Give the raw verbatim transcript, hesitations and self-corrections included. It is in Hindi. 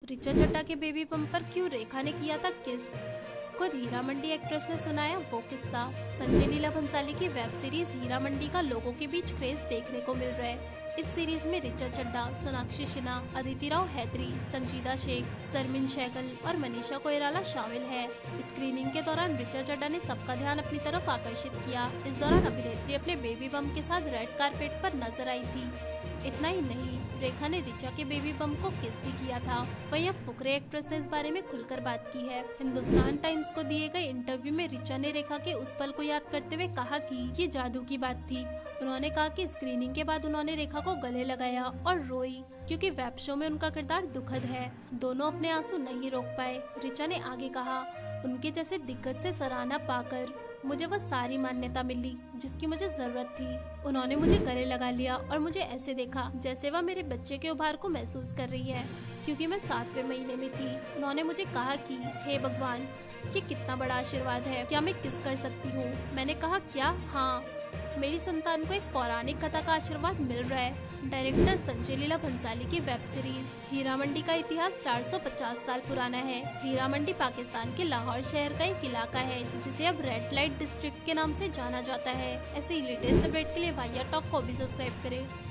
ऋचा चड्ढा के बेबी बम्प पर क्यों रेखा ने किया था किस? खुद हीरा मंडी एक्ट्रेस ने सुनाया वो किस्सा। संजय लीला भंसाली की वेब सीरीज हीरा मंडी का लोगों के बीच क्रेज देखने को मिल रहा है। इस सीरीज में ऋचा चड्ढा, सोनाक्षी सिन्हा, अदिति राव हैदरी, संजीदा शेख, सरमिन सहगल और मनीषा कोइराला शामिल है। स्क्रीनिंग के दौरान ऋचा चड्ढा ने सबका ध्यान अपनी तरफ आकर्षित किया। इस दौरान अभिनेत्री अपने बेबी बम्प के साथ रेड कारपेट पर नजर आई थी। इतना ही नहीं, रेखा ने ऋचा के बेबी बम्प को किस भी किया था। वहीं अब फुकरे एक्ट्रेस ने इस बारे में खुलकर बात की है। हिंदुस्तान टाइम्स को दिए गए इंटरव्यू में ऋचा ने रेखा के उस पल को याद करते हुए कहा कि ये जादू की बात थी। उन्होंने कहा कि स्क्रीनिंग के बाद उन्होंने रेखा को गले लगाया और रोई, क्योंकि वेब शो में उनका किरदार दुखद है। दोनों अपने आंसू नहीं रोक पाए। ऋचा ने आगे कहा, उनके जैसे दिग्गज से सराहना पाकर मुझे वह सारी मान्यता मिली जिसकी मुझे जरूरत थी। उन्होंने मुझे गले लगा लिया और मुझे ऐसे देखा जैसे वह मेरे बच्चे के उभार को महसूस कर रही है, क्योंकि मैं सातवें महीने में थी। उन्होंने मुझे कहा कि हे भगवान, ये कितना बड़ा आशीर्वाद है, क्या मैं किस कर सकती हूँ? मैंने कहा क्या? हाँ, मेरी संतान को एक पौराणिक कथा का आशीर्वाद मिल रहा है। डायरेक्टर संजय लीला भंसाली की वेब सीरीज हीरा मंडी का इतिहास चार सौ पचास साल पुराना है। हीरा मंडी पाकिस्तान के लाहौर शहर का एक इलाका है जिसे अब रेड लाइट डिस्ट्रिक्ट के नाम से जाना जाता है। ऐसे ही लेटेस्ट अपडेट के लिए वाहियात टॉक को भी सब्सक्राइब करें।